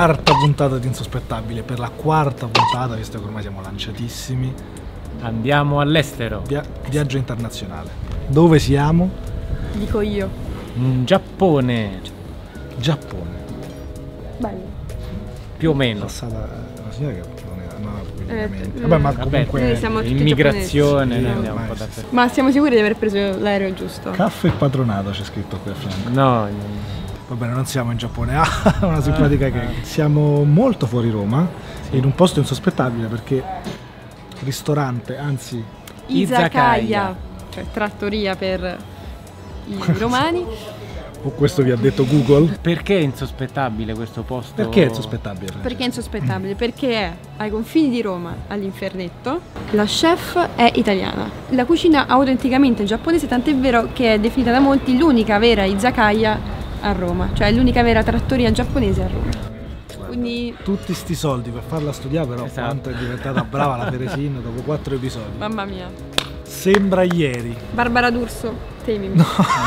quarta puntata di Insospettabile. Per la quarta puntata, visto che ormai siamo lanciatissimi, andiamo all'estero. Viaggio internazionale. Dove siamo? Dico io. Giappone. Giappone. Bello. Più o meno. Passata la signora che non era vabbè, ma comunque noi siamo tutti immigrazione, giapponesi. noi andiamo un po' da Ma siamo sicuri di aver preso l'aereo giusto? Caffè Patronato c'è scritto qui a fianco. No. Va bene, non siamo in Giappone. Una simpatica che siamo molto fuori Roma, in un posto insospettabile perché ristorante, anzi Izakaya, cioè trattoria per i romani. o questo vi ha detto Google. Perché è insospettabile questo posto? Perché è insospettabile? Perché è insospettabile? Perché è ai confini di Roma, all'Infernetto. La chef è italiana. La cucina autenticamente giapponese, tant'è vero che è definita da molti l'unica vera izakaya a Roma, cioè l'unica vera trattoria giapponese a Roma. Quindi Tutti sti soldi per farla studiare, però Esatto. quanto è diventata brava la Teresina dopo 4 episodi. mamma mia. Sembra ieri. Barbara D'Urso, temimi.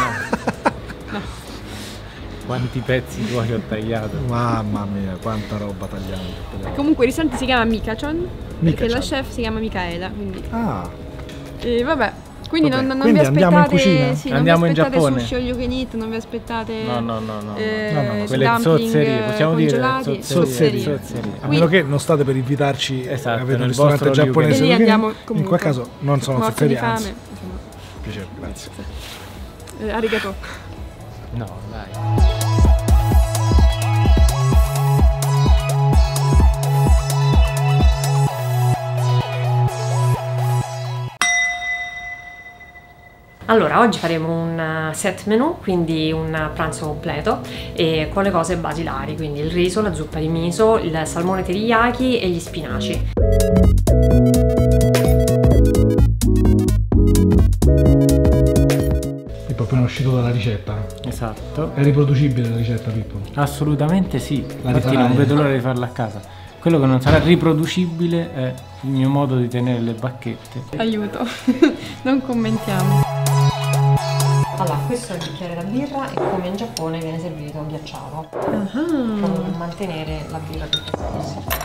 Quanti pezzi tuoi ho tagliato? Mamma mia, quanta roba tagliata. Comunque il ristorante si chiama Mikachon, perché Mikachon. la chef si chiama Michaela, quindi. Ah, E vabbè. Quindi Vabbè, non quindi vi andiamo in aspettate, cucina? sì, Andiamo non in vi aspettate Giappone? sushi all you can eat, non vi aspettate No. No. Quelle dumpling, zozzerie, possiamo dire congelati, zozzerie. zozzerie. a meno che non state per invitarci Esatto, a vedere un nel ristorante vostro giapponese. E lì perché andiamo in comunque. quel caso non sono Morti di zozzerie, anzi. fame. Insomma, Piacere, grazie. arigato. No, dai. Allora, oggi faremo un set menu, quindi un pranzo completo e con le cose basilari, quindi il riso, la zuppa di miso, il salmone teriyaki e gli spinaci. Pippo, appena uscito dalla ricetta. Esatto. È riproducibile la ricetta, Pippo? Assolutamente sì. La Infatti rifarai? non vedo l'ora di farla a casa. Quello che non sarà riproducibile è il mio modo di tenere le bacchette. Aiuto. Non commentiamo. Allora, questo è il bicchiere da birra e come in Giappone viene servito ghiacciato, proprio per mantenere la birra più fresca.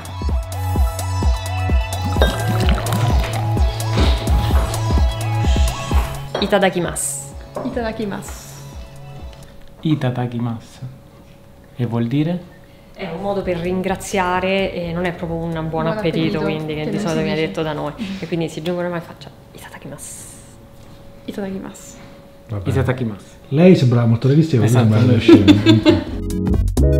Itadakimasu. Itadakimasu. Itadakimasu. E vuol dire? È un modo per ringraziare e non è proprio un buon appetito, quindi che che di non solito si viene dice. detto da noi. E quindi si giungono mai faccia Itadakimasu. Itadakimasu. Itadakimasu. Lei sembrava molto realistica, ma Esatto. sembrava scemo.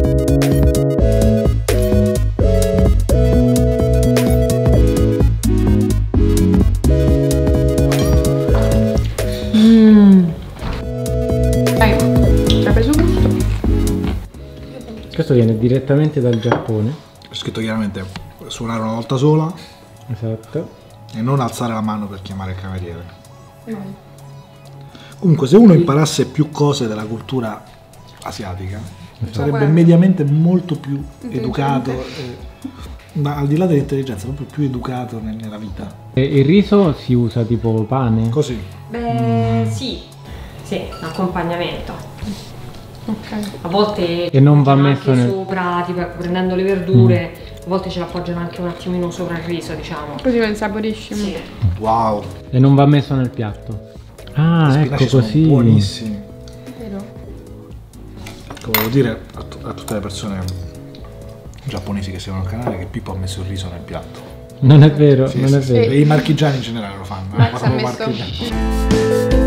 Dai, ci ha preso gusto. Questo viene direttamente dal Giappone. Ho scritto chiaramente suonare una volta sola Esatto. e non alzare la mano per chiamare il cameriere. Comunque, se uno imparasse più cose della cultura asiatica, sarebbe guarda. mediamente molto più educato, Intelligente. ma al di là dell'intelligenza, proprio più educato nella vita. E il riso si usa tipo pane? Così. Beh, sì, accompagnamento. Ok. A volte E non va ci messo anche nel- sopra, tipo ecco, prendendo le verdure, a volte ce l'appoggiano anche un attimino sopra il riso, diciamo. Così lo insaporisci. Sì. Wow, E non va messo nel piatto? Ah, gli ecco spinaci sono così. buonissimi. Vero? Volevo dire a tutte le persone giapponesi che seguono il canale che Pippo ha messo il riso nel piatto. Non è vero, Sì, non sì, è sì. vero. E i marchigiani in generale lo fanno. Max ha Proprio messo. marchigiani.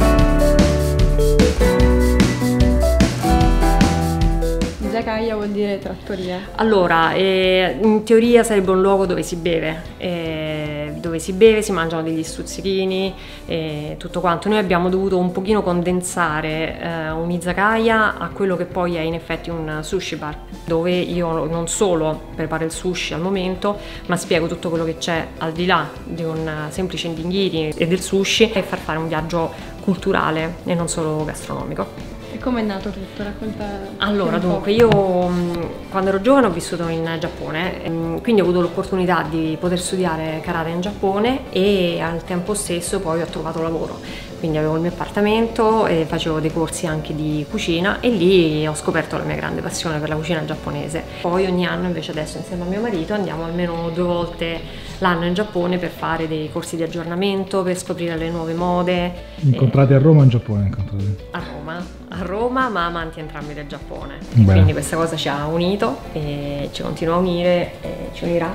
Izakaya vuol dire trattoria. Allora, in teoria sarebbe un luogo dove si beve, si mangiano degli stuzzichini, tutto quanto. Noi abbiamo dovuto un pochino condensare un izakaya a quello che poi è in effetti un sushi bar, dove io non solo preparo il sushi al momento, ma spiego tutto quello che c'è al di là di un semplice nigiri e del sushi e far fare un viaggio culturale e non solo gastronomico. E come è nato tutto? Racconta. Allora, un po'. dunque, io quando ero giovane ho vissuto in Giappone, quindi ho avuto l'opportunità di poter studiare karate in Giappone e al tempo stesso poi ho trovato lavoro. quindi avevo il mio appartamento e facevo dei corsi anche di cucina e lì ho scoperto la mia grande passione per la cucina giapponese. Poi ogni anno invece adesso insieme a mio marito andiamo almeno 2 volte l'anno in Giappone per fare dei corsi di aggiornamento, per scoprire le nuove mode. Incontrati a Roma o in Giappone? Incontrati? A Roma, ma amanti entrambi del Giappone. Beh. Quindi questa cosa ci ha unito e ci continua a unire e ci unirà.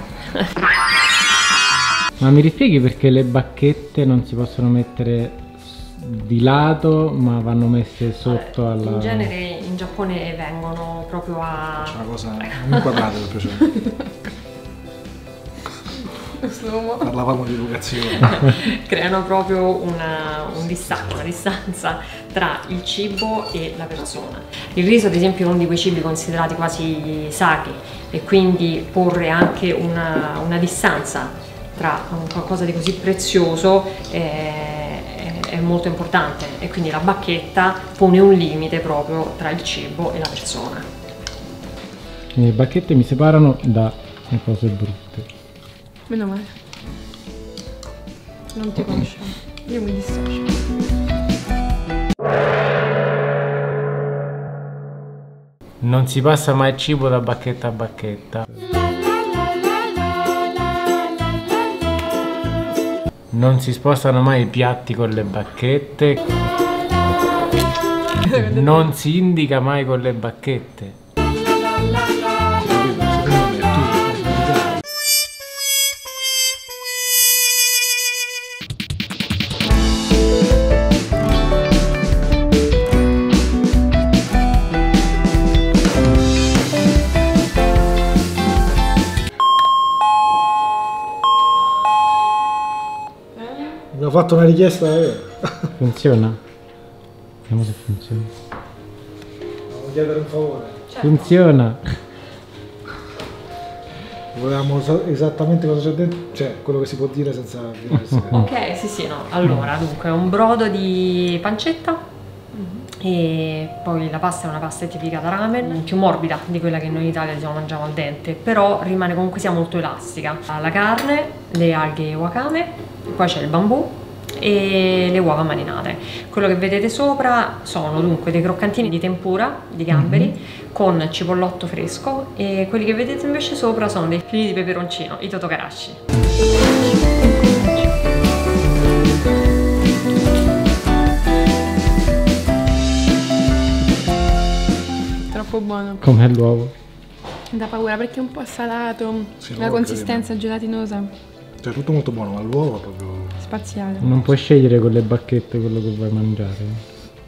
Ma mi rispieghi perché le bacchette non si possono mettere di lato ma vanno messe sotto alla... In genere in Giappone vengono proprio a... C'è una cosa inquadrata per piacere. Parlavamo di educazione. Creano proprio una distanza tra il cibo e la persona. Il riso ad esempio è uno di quei cibi considerati quasi sacri e quindi porre anche una distanza tra qualcosa di così prezioso è molto importante e quindi la bacchetta pone un limite proprio tra il cibo e la persona. Le bacchette mi separano dalle cose brutte. Meno male. Non ti conosciamo. Io mi dissocio. Non si passa mai cibo da bacchetta a bacchetta. Non si spostano mai i piatti con le bacchette. Non si indica mai con le bacchette. Abbiamo fatto una richiesta. Funziona? Vediamo se funziona. Volevo chiedere un favore. Funziona! Volevamo esattamente cosa c'è dentro, cioè quello che si può dire senza dire il segreto. Ok, sì, no. Allora, dunque, un brodo di pancetta e poi la pasta è una pasta tipica da ramen, più morbida di quella che noi in Italia mangiamo al dente, però rimane comunque sia molto elastica. La carne, le alghe wakame, poi c'è il bambù e le uova marinate. Quello che vedete sopra sono dunque dei croccantini di tempura di gamberi con cipollotto fresco e quelli che vedete invece sopra sono dei fili di peperoncino, i totokarashi. Troppo buono. Com'è l'uovo? Da paura perché è un po' salato, Sì, la l'uovo consistenza gelatinosa, Cioè tutto molto buono, ma l'uovo proprio... spaziale. Non puoi scegliere con le bacchette quello che vuoi mangiare.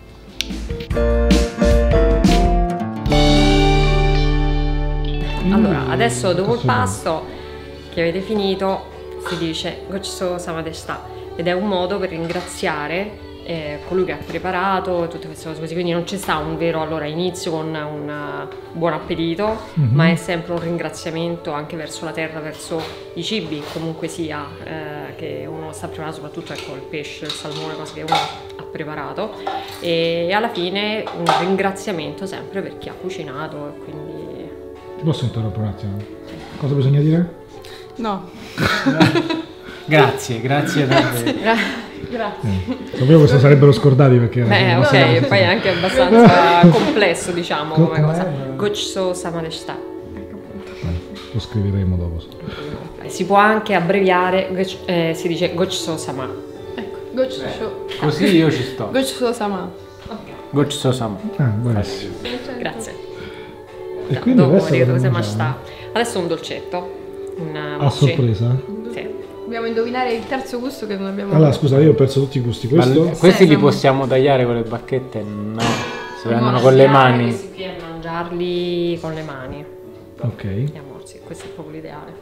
Allora, adesso dopo il pasto che avete finito si dice Gochiso sama deshita ed è un modo per ringraziare colui che ha preparato tutte queste cose così, quindi non c'è sta un vero inizio con un buon appetito, ma è sempre un ringraziamento anche verso la terra, verso i cibi comunque sia che uno sta preparando, soprattutto ecco il pesce, il salmone, cose che uno ha preparato e alla fine un ringraziamento sempre per chi ha cucinato e quindi... Ti posso interrompere un attimo? Cosa bisogna dire? No. Grazie davvero. Grazie. Sapevo che se sarebbero scordati perché... Beh, ok, e poi è anche abbastanza complesso, diciamo, come cosa. Gochiso sama deshita. Lo scriveremo dopo. Si può anche abbreviare, si dice Gochiso sama. Ecco, Gochiso. Così io ci sto. Gochiso sama. Gochiso sama. Buonissimo. Grazie. E quindi Dopo adesso vedete cosa cosa mangiamo? masta. Adesso un dolcetto. A sorpresa? Sì. Dobbiamo indovinare il terzo gusto che non abbiamo. Allora scusa, io ho perso tutti i gusti. Questo? Questi li Sesamo. possiamo tagliare con le bacchette? No. Si prendono no, con le mani. Questi qui è mangiarli con le mani. Ok. Gli ammorzi, questo è proprio l'ideale.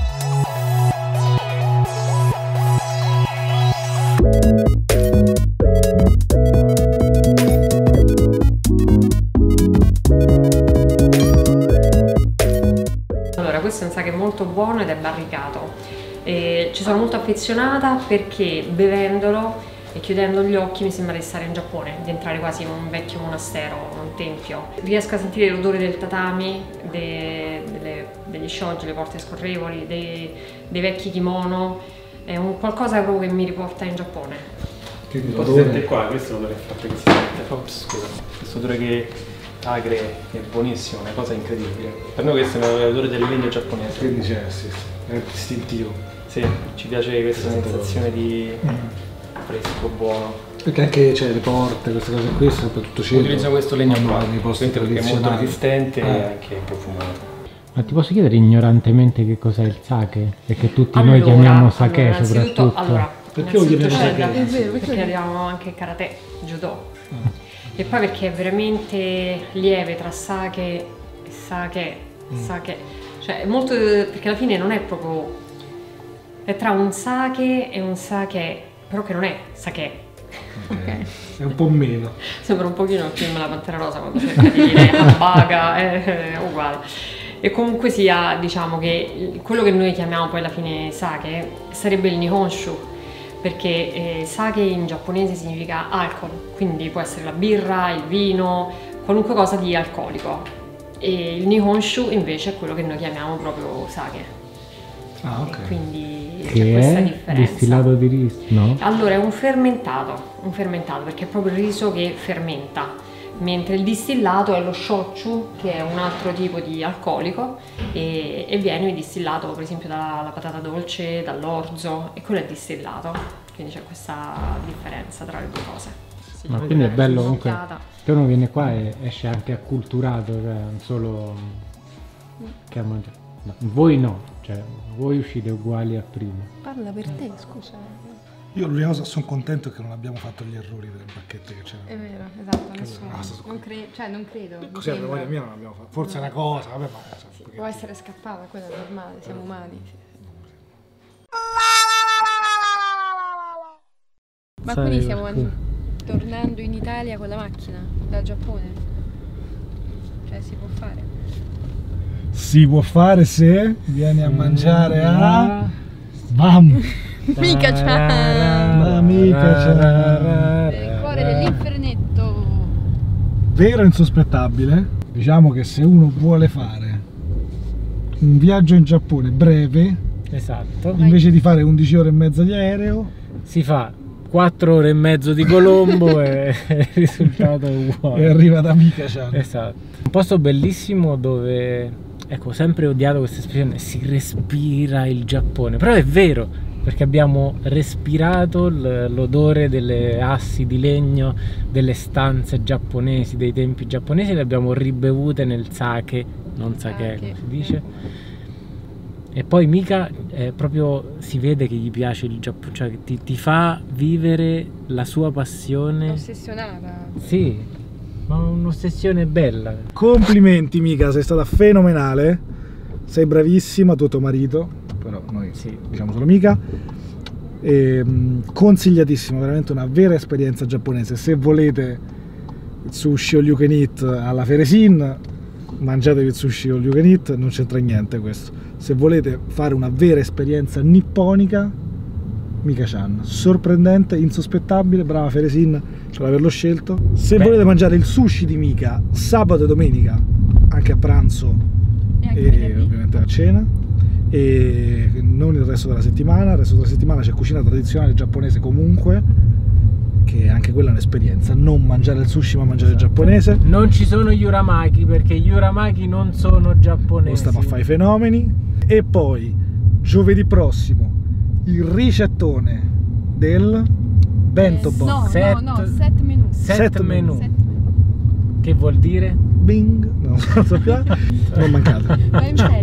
Allora, questo è un sake molto buono ed è barricato. Ci sono molto affezionata perché bevendolo e chiudendo gli occhi mi sembra di stare in Giappone, di entrare quasi in un vecchio monastero, un tempio. Riesco a sentire l'odore del tatami, degli shoji, le porte scorrevoli, dei vecchi kimono. È un qualcosa proprio che mi riporta in Giappone. Quindi si sente qua, questo è l'odore infatti che si sente. Ops, scusa, questo odore che acre, che è buonissimo, una cosa incredibile. Per noi questo è l'odore del legno giapponese. Quindi c'è, sì, è distintivo. Sì, ci piace questa sensazione di fresco, buono. Perché anche le porte, queste cose qui, soprattutto centro. Utilizzo questo legno qua, nei posti perché è molto resistente e Eh. anche profumato. Ma ti posso chiedere ignorantemente che cos'è il sake? Perché tutti noi chiamiamo sake innanzitutto, soprattutto. allora, Perché lo chiamiamo innanzitutto sake? c'è da- È vero, perché abbiamo anche karate, judo. E poi perché è veramente lieve tra sake e sake, cioè è molto, perché alla fine non è proprio, è tra un sake e un sake, però che non è sake. È un po' meno. Sembra un pochino il film La Pantera Rosa quando cerca di dire Ambaga, è uguale. E comunque sia, diciamo che quello che noi chiamiamo poi alla fine sake sarebbe il nihonshu, perché sake in giapponese significa alcol, quindi può essere la birra, il vino, qualunque cosa di alcolico. E il nihonshu invece è quello che noi chiamiamo proprio sake. Ah, ok. E quindi c'è Che questa è differenza. distillato di riso, no? Allora è un fermentato perché è proprio il riso che fermenta, mentre il distillato è lo shochu, che è un altro tipo di alcolico e viene distillato per esempio dalla patata dolce, dall'orzo, e quello è distillato, quindi c'è questa differenza tra le due cose. Sì, Ma quindi è bello comunque un'occhiata. che uno viene qua e esce anche acculturato, cioè non solo che ha mangiato. No, voi no, cioè voi uscite uguali a prima. Parla per te, scusa. Io l'unica cosa sono contento è che non abbiamo fatto gli errori delle bacchette che c'erano. È vero, esatto, nessuno. cosa su- Non credo. mi Così a sembra. memoria mia non l'abbiamo fatto. Forse è una cosa, vabbè, ma perché- Può essere scappata, quella è normale, siamo umani. Ma Sai, quindi stiamo scusa. tornando in Italia con la macchina, dal Giappone? Cioè si può fare? Si può fare se vieni a mangiare a... Bam! Mica c'ha! Amica c'ha! Il cuore dell'infernetto! Vero e insospettabile, diciamo che se uno vuole fare un viaggio in Giappone breve, Esatto. invece di fare 11 ore e mezza di aereo, Si fa 4 ore e mezzo di Colombo e il risultato è uguale. e arriva da Amica-chan. Esatto. Un posto bellissimo dove, ecco, ho sempre odiato questa espressione, si respira il Giappone, però è vero, perché abbiamo respirato l'odore delle assi di legno, delle stanze giapponesi, dei tempi giapponesi, le abbiamo ribevute nel sake, non sake come si dice. E poi Mika proprio si vede che gli piace il Giappone, cioè che ti fa vivere la sua passione. Ossessionata. Sì, ma un'ossessione bella. Complimenti Mika, sei stata fenomenale, sei bravissima, tu e tuo marito, però noi Sì. diciamo solo Mika. Consigliatissimo, veramente una vera esperienza giapponese. Se volete il sushi all you can eat alla Feresin, mangiatevi il sushi all you can eat, non c'entra niente questo. Se volete fare una vera esperienza nipponica, Mika-chan, sorprendente, insospettabile, brava Feresin per averlo scelto. Se volete mangiare il sushi di Mika sabato e domenica, anche a pranzo E anche e venerdì. ovviamente a cena, e non il resto della settimana. Il resto della settimana c'è cucina tradizionale giapponese comunque, che anche quella è un'esperienza, non mangiare il sushi ma mangiare il giapponese. Non ci sono gli uramaki perché gli uramaki non sono Non giapponesi. stiamo a fare i fenomeni. E poi giovedì prossimo il ricettone del bento box. No, Set- no, 7 menù. Set menù. 7 menù. Che vuol dire? Bing, non so più, non mancate. Ma in serio?